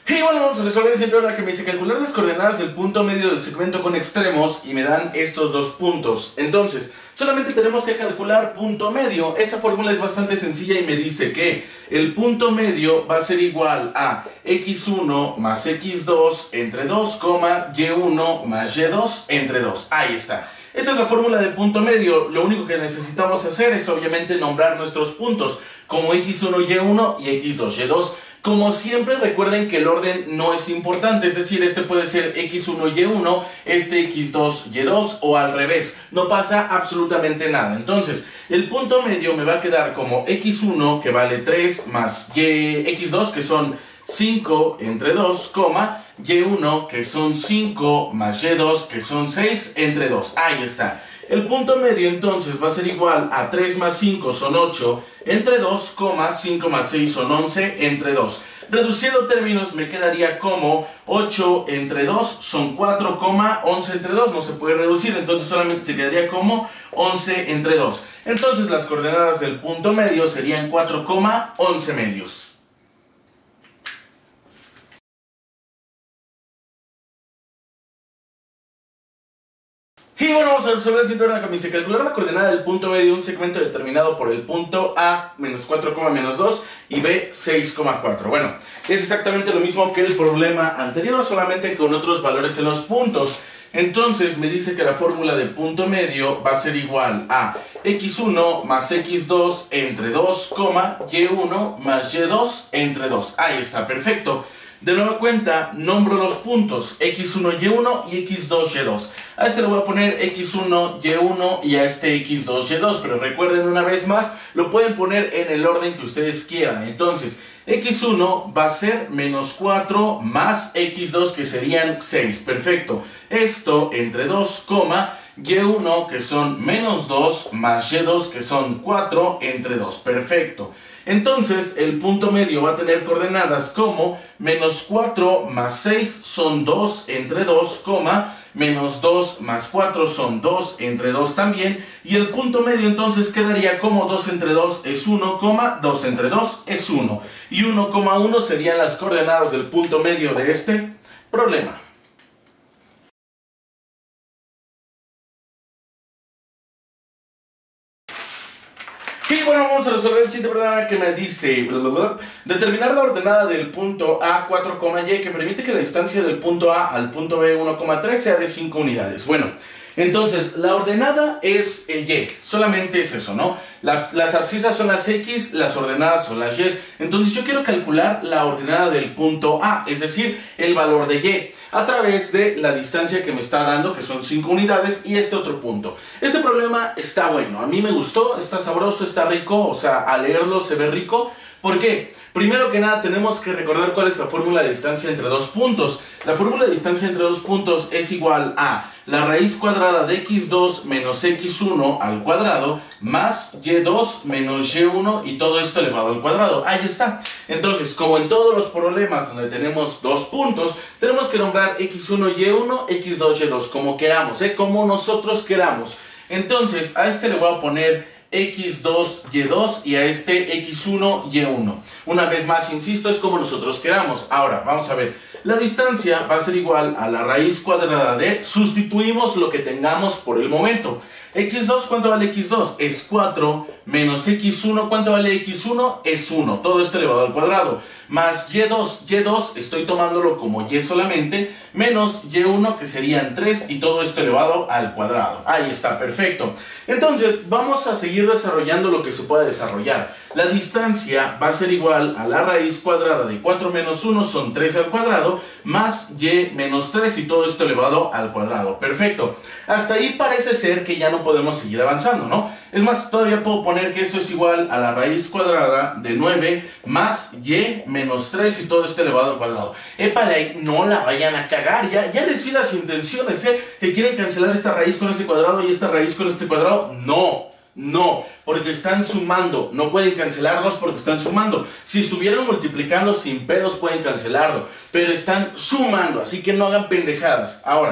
Y bueno, vamos a resolver el siguiente que me dice calcular las coordenadas del punto medio del segmento con extremos y me dan estos dos puntos. Entonces, solamente tenemos que calcular punto medio. Esta fórmula es bastante sencilla y me dice que el punto medio va a ser igual a x1 más x2 entre 2, y1 más y2 entre 2. Ahí está. Esa es la fórmula del punto medio. Lo único que necesitamos hacer es obviamente nombrar nuestros puntos como x1, y1 y x2, y2. Como siempre, recuerden que el orden no es importante, es decir, este puede ser x1, y1, este x2, y2 o al revés, no pasa absolutamente nada. Entonces, el punto medio me va a quedar como x1 que vale 3 más x2 que son 5 entre 2, y1 que son 5 más y2 que son 6 entre 2. Ahí está. El punto medio entonces va a ser igual a 3 más 5 son 8 entre 2, 5 más 6 son 11 entre 2. Reduciendo términos me quedaría como 8 entre 2 son 4, 11 entre 2 no se puede reducir, entonces solamente se quedaría como 11 entre 2. Entonces las coordenadas del punto medio serían 4, 11 medios. Y bueno, vamos a resolver el siguiente que me dice calcular la coordenada del punto medio de un segmento determinado por el punto A menos 4, menos 2 y B 6,4. Bueno, es exactamente lo mismo que el problema anterior, solamente con otros valores en los puntos. Entonces me dice que la fórmula de punto medio va a ser igual a x1 más x2 entre 2, y1 más y2 entre 2. Ahí está, perfecto. De nueva cuenta, nombro los puntos x1, y1 y x2, y2. A este le voy a poner x1, y1 y a este x2, y2. Pero recuerden una vez más, lo pueden poner en el orden que ustedes quieran. Entonces, x1 va a ser menos 4 más x2 que serían 6. Perfecto. Esto entre 2, y1 que son menos 2 más y2 que son 4 entre 2. Perfecto. Entonces el punto medio va a tener coordenadas como menos 4 más 6 son 2 entre 2, menos 2 más 4 son 2 entre 2 también. Y el punto medio entonces quedaría como 2 entre 2 es 1, 2 entre 2 es 1. Y 1,1 serían las coordenadas del punto medio de este problema. Y bueno, vamos a resolver el siguiente problema que me dice determinar la ordenada del punto A 4, y que permite que la distancia del punto A al punto B 1,3 sea de 5 unidades. Bueno, entonces la ordenada es el y, solamente es eso, ¿no? Las abscisas son las x, las ordenadas son las y. Entonces yo quiero calcular la ordenada del punto A, es decir, el valor de y, a través de la distancia que me está dando, que son 5 unidades, y este otro punto. Este problema está bueno, a mí me gustó, está sabroso, está rico, o sea, al leerlo se ve rico. ¿Por qué? Primero que nada tenemos que recordar cuál es la fórmula de distancia entre dos puntos. La fórmula de distancia entre dos puntos es igual a la raíz cuadrada de x2 menos x1 al cuadrado más y2 menos y1 y todo esto elevado al cuadrado. Ahí está. Entonces, como en todos los problemas donde tenemos dos puntos, tenemos que nombrar x1, y1, x2, y2, como queramos, como nosotros queramos. Entonces, a este le voy a poner x2, y2 y a este x1, y1. Una vez más, insisto, es como nosotros queramos. Ahora, vamos a ver. La distancia va a ser igual a la raíz cuadrada de, sustituimos lo que tengamos por el momento. x2, ¿cuánto vale x2? Es 4, menos x1, ¿cuánto vale x1? Es 1, todo esto elevado al cuadrado, más y2, estoy tomándolo como y solamente, menos y1 que serían 3 y todo esto elevado al cuadrado. Ahí está, perfecto. Entonces, vamos a seguir desarrollando lo que se pueda desarrollar. La distancia va a ser igual a la raíz cuadrada de 4 menos 1 son 3 al cuadrado, más y menos 3 y todo esto elevado al cuadrado. Perfecto. Hasta ahí parece ser que ya no podemos seguir avanzando, ¿no? Es más, todavía puedo poner que esto es igual a la raíz cuadrada de 9 más y menos 3 y todo esto elevado al cuadrado. Épale, no la vayan a cagar, ya les vi las intenciones, que quieren cancelar esta raíz con este cuadrado y esta raíz con este cuadrado. No, porque están sumando, no pueden cancelarlos porque están sumando. Si estuvieran multiplicando sin pedos pueden cancelarlo, pero están sumando, así que no hagan pendejadas. Ahora,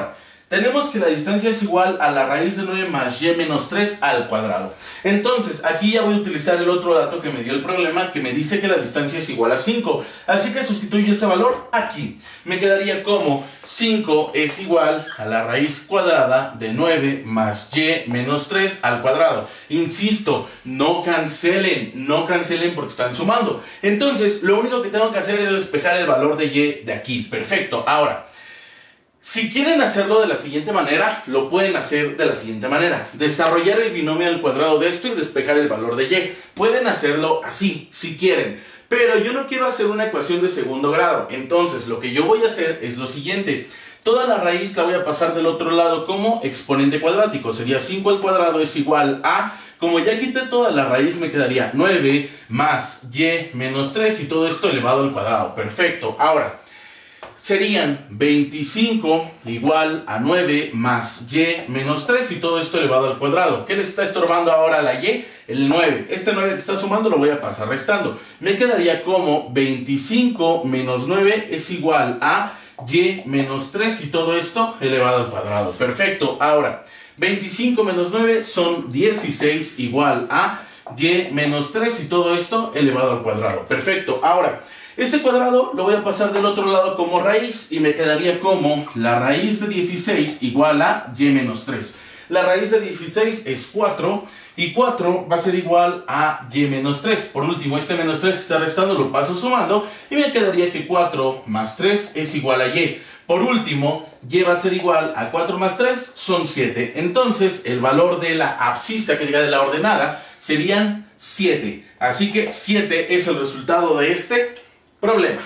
Tenemos que la distancia es igual a la raíz de 9 más y menos 3 al cuadrado. Entonces, aquí ya voy a utilizar el otro dato que me dio el problema, que me dice que la distancia es igual a 5. Así que sustituyo ese valor aquí. Me quedaría como 5 es igual a la raíz cuadrada de 9 más y menos 3 al cuadrado. Insisto, no cancelen porque están sumando. Entonces, lo único que tengo que hacer es despejar el valor de y de aquí. Perfecto. Ahora, si quieren hacerlo de la siguiente manera, lo pueden hacer de la siguiente manera. Desarrollar el binomio al cuadrado de esto y despejar el valor de y. Pueden hacerlo así, si quieren. Pero yo no quiero hacer una ecuación de segundo grado. Entonces, lo que yo voy a hacer es lo siguiente. Toda la raíz la voy a pasar del otro lado como exponente cuadrático. Sería 5 al cuadrado es igual a... Como ya quité toda la raíz, me quedaría 9 más y menos 3 y todo esto elevado al cuadrado. Perfecto. Ahora, serían 25 igual a 9 más y menos 3 y todo esto elevado al cuadrado. ¿Qué le está estorbando ahora a la y? El 9. Este 9 que está sumando lo voy a pasar restando. Me quedaría como 25 menos 9 es igual a y menos 3 y todo esto elevado al cuadrado. Perfecto. Ahora, 25 menos 9 son 16 igual a y menos 3 y todo esto elevado al cuadrado. Perfecto. Ahora, este cuadrado lo voy a pasar del otro lado como raíz y me quedaría como la raíz de 16 igual a y menos 3. La raíz de 16 es 4 y 4 va a ser igual a y menos 3. Por último, este menos 3 que está restando lo paso sumando y me quedaría que 4 más 3 es igual a y. Por último, y va a ser igual a 4 más 3 son 7. Entonces, el valor de la abscisa, que diga de la ordenada, serían 7. Así que 7 es el resultado de este problema.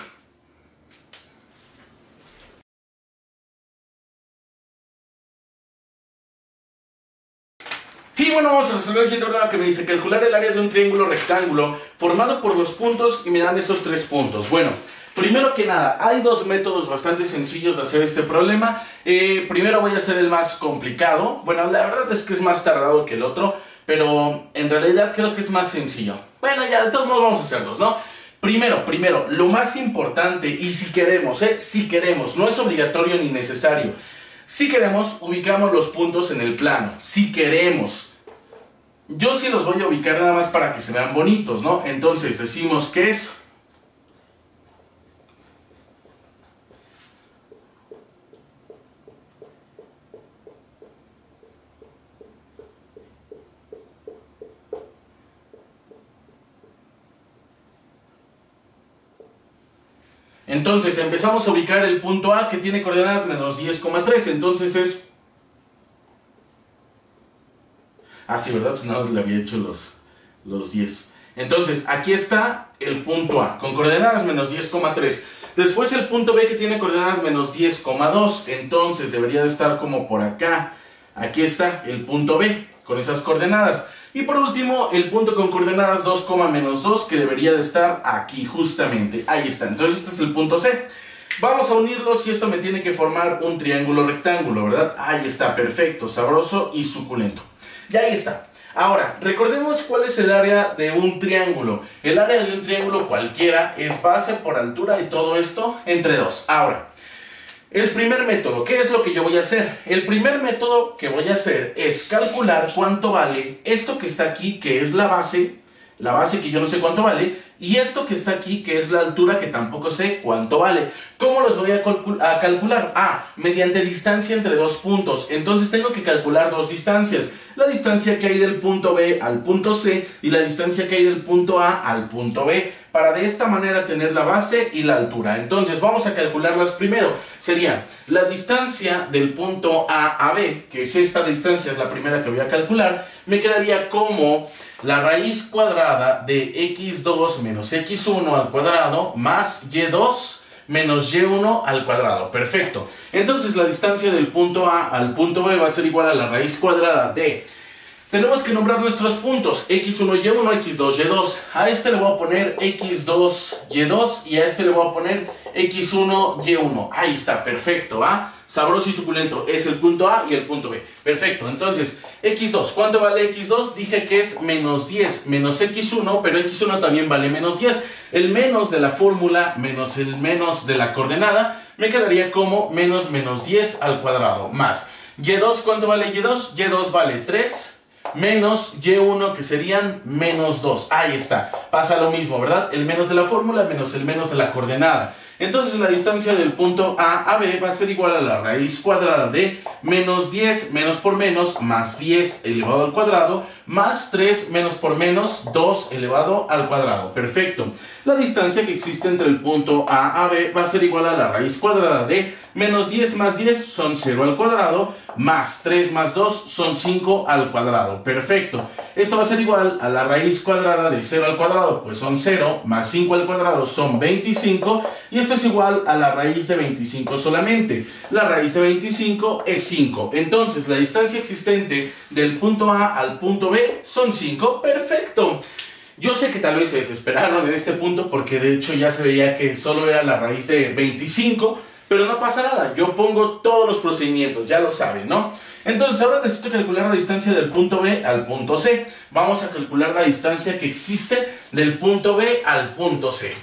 Y bueno, vamos a resolver el siguiente problema que me dice calcular el área de un triángulo rectángulo formado por los puntos y me dan esos 3 puntos. Bueno, primero que nada, hay dos métodos bastante sencillos de hacer este problema. Primero voy a hacer el más complicado. Bueno, la verdad es que es más tardado que el otro, pero en realidad creo que es más sencillo. Bueno, ya de todos modos vamos a hacerlos, ¿no? Primero, lo más importante, y si queremos, no es obligatorio ni necesario. Si queremos, ubicamos los puntos en el plano. Si queremos. Yo sí los voy a ubicar nada más para que se vean bonitos, ¿no? Entonces decimos que es... Entonces empezamos a ubicar el punto A que tiene coordenadas menos 10,3. Entonces es... Ah, sí, ¿verdad? Pues nada más le había hecho los 10. Entonces aquí está el punto A con coordenadas menos 10,3. Después el punto B que tiene coordenadas menos 10,2. Entonces debería de estar como por acá. Aquí está el punto B con esas coordenadas. Y por último, el punto con coordenadas 2, menos 2, que debería de estar aquí justamente. Ahí está. Entonces este es el punto C. Vamos a unirlos y esto me tiene que formar un triángulo rectángulo, ¿verdad? Ahí está, perfecto, sabroso y suculento. Y ahí está. Ahora, recordemos cuál es el área de un triángulo. El área de un triángulo cualquiera es base por altura y todo esto entre 2. Ahora, el primer método, ¿qué es lo que yo voy a hacer? El primer método que voy a hacer es calcular cuánto vale esto que está aquí, que es la base que yo no sé cuánto vale, y esto que está aquí, que es la altura, que tampoco sé cuánto vale. ¿Cómo los voy a calcular? Mediante distancia entre dos puntos. Entonces tengo que calcular dos distancias. La distancia que hay del punto B al punto C y la distancia que hay del punto A al punto B, para de esta manera tener la base y la altura. Entonces vamos a calcularlas primero. Sería la distancia del punto A a B, que es esta distancia, es la primera que voy a calcular. Me quedaría como la raíz cuadrada de x2 menos x1 al cuadrado más y2 menos y1 al cuadrado. Perfecto. Entonces la distancia del punto A al punto B va a ser igual a la raíz cuadrada de Tenemos que nombrar nuestros puntos, x1, y1, x2, y2. A este le voy a poner x2, y2 y a este le voy a poner x1, y1. Ahí está, perfecto, ¿va? Sabroso y suculento. Es el punto A y el punto B. Perfecto, entonces, x2. ¿Cuánto vale x2? Dije que es menos 10 menos x1, pero x1 también vale menos 10. El menos de la fórmula menos el menos de la coordenada me quedaría como menos 10 al cuadrado más. y2, ¿cuánto vale y2? y2 vale 3 menos y1, que serían menos 2. Ahí está. Pasa lo mismo, ¿verdad? El menos de la fórmula menos el menos de la coordenada. Entonces la distancia del punto A a B va a ser igual a la raíz cuadrada de menos 10 menos por menos más 10 elevado al cuadrado más 3 menos por menos 2 elevado al cuadrado. Perfecto. La distancia que existe entre el punto A a B va a ser igual a la raíz cuadrada de menos 10 más 10 son 0 al cuadrado más 3 más 2 son 5 al cuadrado. Perfecto. Esto va a ser igual a la raíz cuadrada de 0 al cuadrado, pues son 0, más 5 al cuadrado son 25, y esto es igual a la raíz de 25 solamente. La raíz de 25 es 5. Entonces la distancia existente del punto A al punto B son 5. Perfecto. Yo sé que tal vez se desesperaron en este punto porque de hecho ya se veía que solo era la raíz de 25, pero no pasa nada, yo pongo todos los procedimientos, ya lo saben, ¿no? Entonces ahora necesito calcular la distancia del punto B al punto C. Vamos a calcular la distancia que existe del punto B al punto C.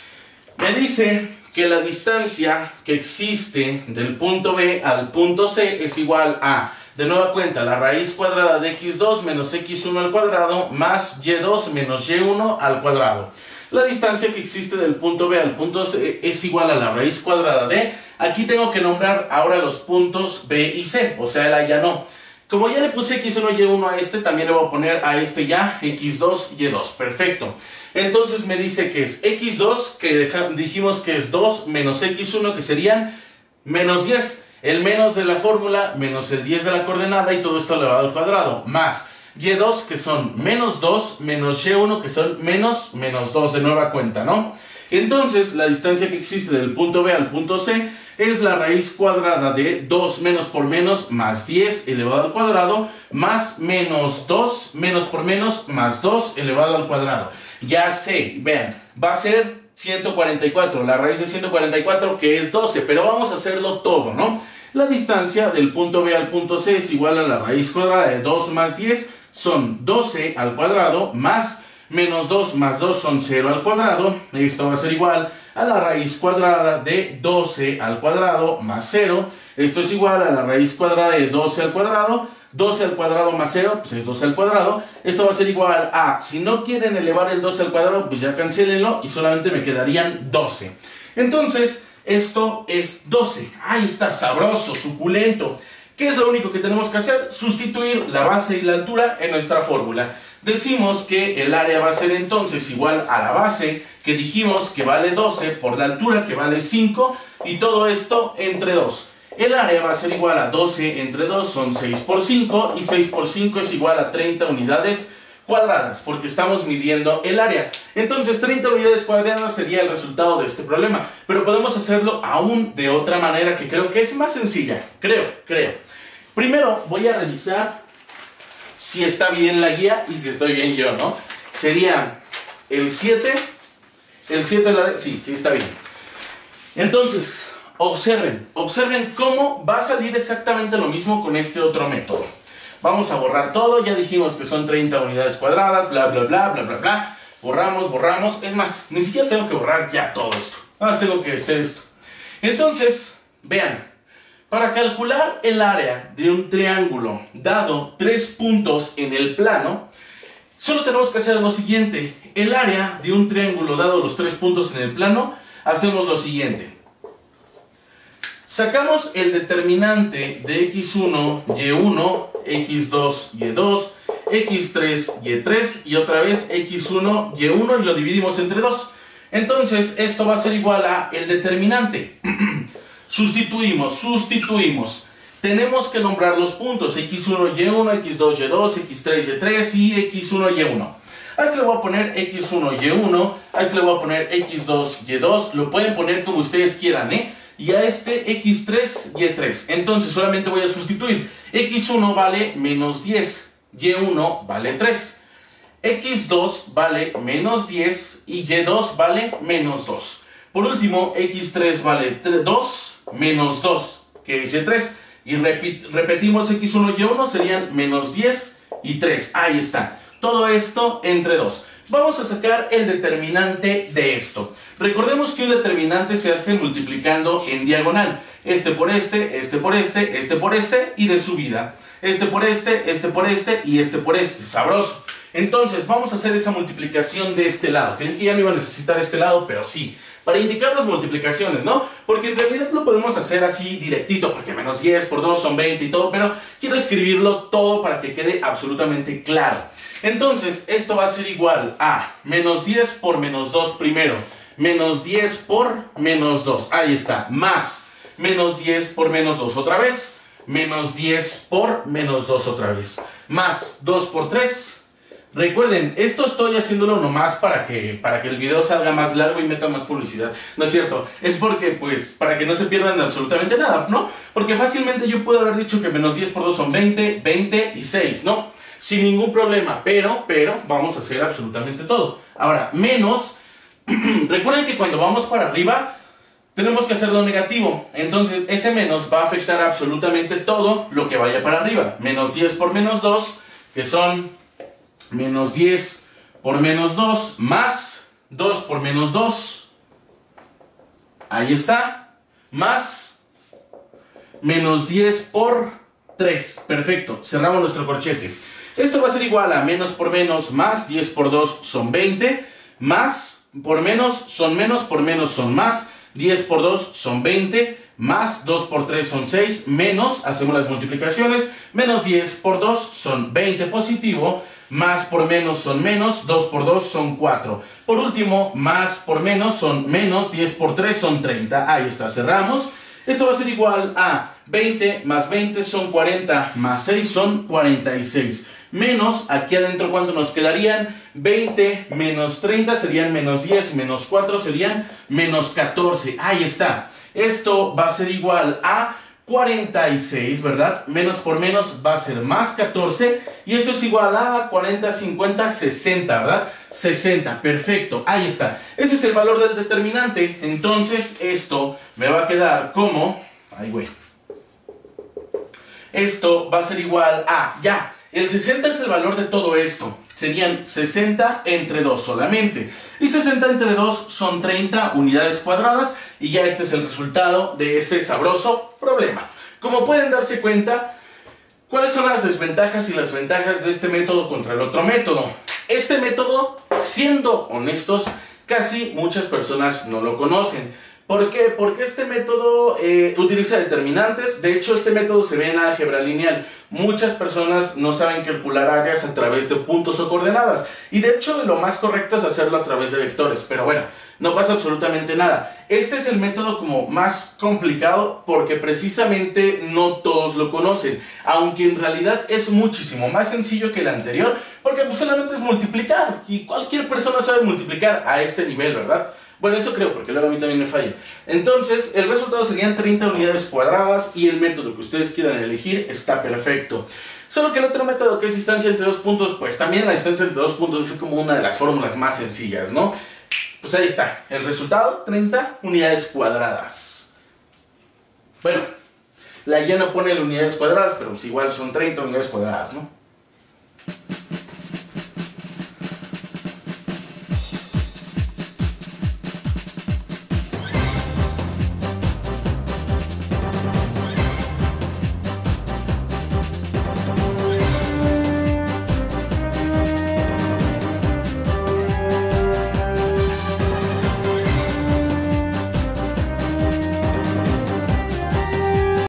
Me dice que la distancia que existe del punto B al punto C es igual a, de nueva cuenta, la raíz cuadrada de x2 menos x1 al cuadrado más y2 menos y1 al cuadrado. La distancia que existe del punto B al punto C es igual a la raíz cuadrada de... Aquí tengo que nombrar ahora los puntos B y C, o sea, el A ya no. Como ya le puse x1 y y1 a este, también le voy a poner a este ya x2 y y2. Perfecto. Entonces me dice que es x2, que dijimos que es 2 menos x1, que serían menos 10. El menos de la fórmula menos el 10 de la coordenada y todo esto elevado al cuadrado. Más y2, que son menos 2, menos y1, que son menos 2 de nueva cuenta, ¿no? Entonces, la distancia que existe del punto B al punto C es la raíz cuadrada de 2 menos por menos más 10 elevado al cuadrado más menos 2 menos por menos más 2 elevado al cuadrado. Ya sé, vean, va a ser 144, la raíz de 144 que es 12, pero vamos a hacerlo todo, ¿no? La distancia del punto B al punto C es igual a la raíz cuadrada de 2 más 10, son 12 al cuadrado, más menos 2 más 2 son 0 al cuadrado. Esto va a ser igual a la raíz cuadrada de 12 al cuadrado más 0. Esto es igual a la raíz cuadrada de 12 al cuadrado. 12 al cuadrado más 0, pues es 12 al cuadrado. Esto va a ser igual a, si no quieren elevar el 12 al cuadrado, pues ya cancélenlo y solamente me quedarían 12. Entonces, esto es 12. Ahí está, sabroso, suculento. ¿Qué es lo único que tenemos que hacer? Sustituir la base y la altura en nuestra fórmula. Decimos que el área va a ser entonces igual a la base, que dijimos que vale 12, por la altura que vale 5, y todo esto entre 2. El área va a ser igual a 12 entre 2, son 6 por 5, y 6 por 5 es igual a 30 unidades cuadradas, porque estamos midiendo el área. Entonces 30 unidades cuadradas sería el resultado de este problema, pero podemos hacerlo aún de otra manera que creo que es más sencilla, creo. Primero voy a revisar si está bien la guía y si estoy bien yo, ¿no? Sería el 7, sí está bien. Entonces, observen cómo va a salir exactamente lo mismo con este otro método. Vamos a borrar todo, ya dijimos que son 30 unidades cuadradas, bla, bla, bla, bla, bla, bla. Borramos, es más, ni siquiera tengo que borrar ya todo esto. Nada más tengo que hacer esto. Entonces, vean, para calcular el área de un triángulo dado 3 puntos en el plano, solo tenemos que hacer lo siguiente. El área de un triángulo dado los 3 puntos en el plano, hacemos lo siguiente. Sacamos el determinante de x1, y1, x2, y2, x3, y3 y otra vez x1, y1 y lo dividimos entre 2. Entonces esto va a ser igual a el determinante. Sustituimos. Tenemos que nombrar los puntos x1, y1, x2, y2, x3, y3 y x1, y1. A este le voy a poner x1, y1, a este le voy a poner x2, y2, lo pueden poner como ustedes quieran, y a este x3, y3. Entonces solamente voy a sustituir. x1 vale menos 10, y1 vale 3. x2 vale menos 10 y y2 vale menos 2. Por último, x3 vale 2 menos 2, que es y3. Y repetimos x1 y y1 serían menos 10 y 3. Ahí está. Todo esto entre 2. Vamos a sacar el determinante de esto. Recordemos que un determinante se hace multiplicando en diagonal. Este por este, este por este, este por este y de subida. Este por este y este por este. Sabroso. Entonces vamos a hacer esa multiplicación de este lado. Creí que ya no iba a necesitar este lado, pero sí. Para indicar las multiplicaciones, ¿no? Porque en realidad lo podemos hacer así directito, porque menos 10 por 2 son 20 y todo, pero quiero escribirlo todo para que quede absolutamente claro. Entonces, esto va a ser igual a menos 10 por menos 2 primero, menos 10 por menos 2, ahí está, más menos 10 por menos 2 otra vez, menos 10 por menos 2 otra vez, más 2 por 3. Recuerden, esto estoy haciéndolo nomás para que el video salga más largo y meta más publicidad. No es cierto, es porque, pues, para que no se pierdan absolutamente nada, ¿no? Porque fácilmente yo puedo haber dicho que menos 10 por 2 son 20, 20 y 6, ¿no? Sin ningún problema, pero, vamos a hacer absolutamente todo. Ahora, menos, recuerden que cuando vamos para arriba, tenemos que hacerlo negativo. Entonces, ese menos va a afectar absolutamente todo lo que vaya para arriba. Menos 10 por menos 2, que son menos 10 por menos 2, más 2 por menos 2, ahí está, más menos 10 por 3, perfecto, cerramos nuestro corchete. Esto va a ser igual a menos por menos, más 10 por 2 son 20, más por menos son más, 10 por 2 son 20, más 2 por 3 son 6, menos, hacemos las multiplicaciones, menos 10 por 2 son 20 positivo, más por menos son menos, 2 por 2 son 4. Por último, más por menos son menos, 10 por 3 son 30. Ahí está, cerramos. Esto va a ser igual a 20 más 20 son 40, más 6 son 46. Menos, aquí adentro, ¿cuánto nos quedarían? 20 menos 30 serían menos 10, menos 4 serían menos 14. Ahí está. Esto va a ser igual a 46, ¿verdad? Menos por menos va a ser más 14. Y esto es igual a 40, 50, 60, ¿verdad? 60, perfecto, ahí está. Ese es el valor del determinante. Entonces esto me va a quedar como... Ay, güey. Esto va a ser igual a... Ya, el 60 es el valor de todo esto. Serían 60 entre 2 solamente. Y 60 entre 2 son 30 unidades cuadradas. Y ya este es el resultado de ese sabroso problema. Como pueden darse cuenta, ¿cuáles son las desventajas y las ventajas de este método contra el otro método? Este método, siendo honestos, casi muchas personas no lo conocen. ¿Por qué? Porque este método utiliza determinantes. De hecho, este método se ve en álgebra lineal. Muchas personas no saben calcular áreas a través de puntos o coordenadas. Y de hecho, lo más correcto es hacerlo a través de vectores. Pero bueno, no pasa absolutamente nada. Este es el método como más complicado porque precisamente no todos lo conocen. Aunque en realidad es muchísimo más sencillo que el anterior. Porque pues, solamente es multiplicar. Y cualquier persona sabe multiplicar a este nivel, ¿verdad? Bueno, eso creo, porque luego a mí también me falla. Entonces, el resultado serían 30 unidades cuadradas y el método que ustedes quieran elegir está perfecto. Solo que el otro método, que es distancia entre dos puntos, pues también la distancia entre dos puntos es como una de las fórmulas más sencillas, ¿no? Pues ahí está, el resultado, 30 unidades cuadradas. Bueno, la guía no pone unidades cuadradas, pero pues igual son 30 unidades cuadradas, ¿no?